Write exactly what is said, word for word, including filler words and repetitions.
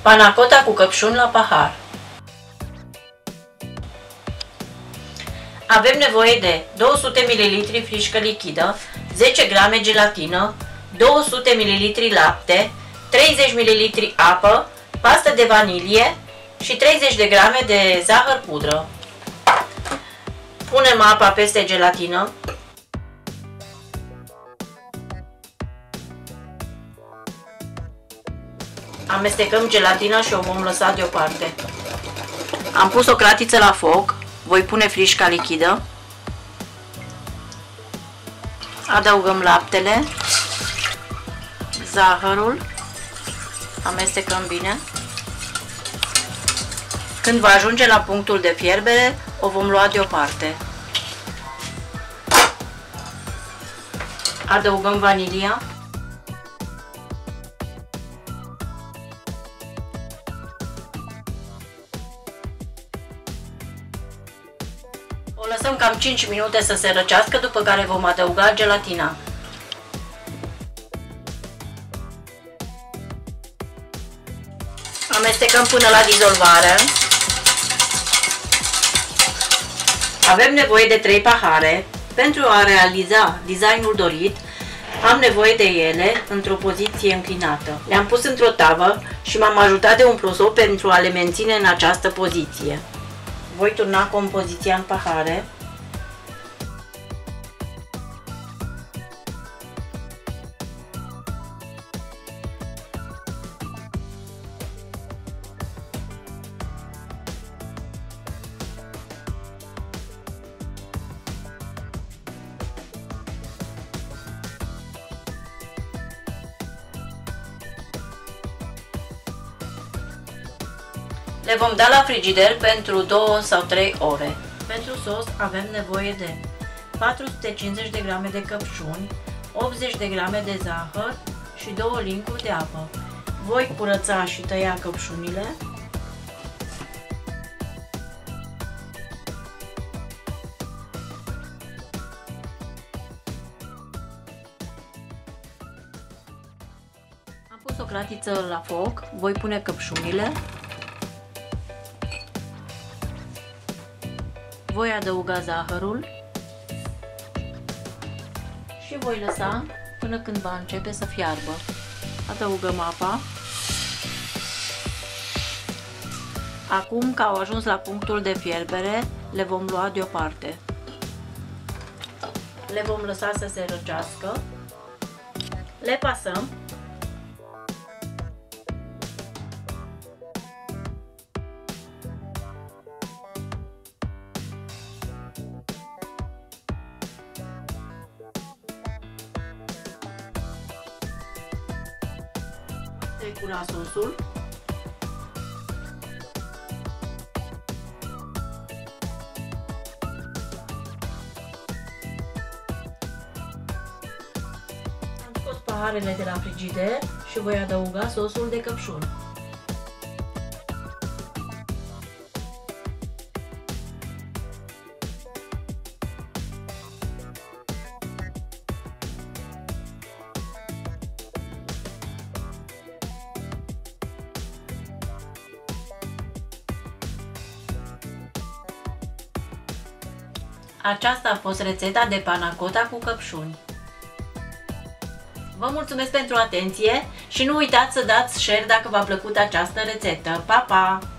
Panna cotta cu căpșuni la pahar. Avem nevoie de două sute mililitri frișcă lichidă, zece grame gelatină, două sute mililitri lapte, treizeci mililitri apă, pastă de vanilie și treizeci de grame de zahăr pudră. Punem apa peste gelatină. Amestecăm gelatina și o vom lăsa deoparte. Am pus o cratiță la foc, voi pune frișca lichidă. Adăugăm laptele, zahărul, amestecăm bine. Când va ajunge la punctul de fierbere, o vom lua deoparte. Adăugăm vanilia. O lăsăm cam cinci minute să se răcească, după care vom adăuga gelatina. Amestecăm până la dizolvare. Avem nevoie de trei pahare. Pentru a realiza designul dorit, am nevoie de ele într-o poziție înclinată. Le-am pus într-o tavă și m-am ajutat de un prosop pentru a le menține în această poziție. Voi turna compoziția în pahare. Le vom da la frigider pentru două sau trei ore. Pentru sos avem nevoie de patru sute cincizeci de grame de căpșuni, optzeci de grame de zahăr și două lincuri de apă. Voi curăța și tăia căpșunile. Am pus o cratiță la foc, voi pune căpșunile. Voi adăuga zahărul și voi lăsa până când va începe să fiarbă. Adăugăm apa. Acum că au ajuns la punctul de fierbere, le vom lua deoparte. Le vom lăsa să se răcească. Le pasăm. Trecura sosul. Am scos paharele de la frigider și voi adăuga sosul de căpșuni. Aceasta a fost rețeta de panna cotta cu căpșuni. Vă mulțumesc pentru atenție și nu uitați să dați share dacă v-a plăcut această rețetă. Pa, pa!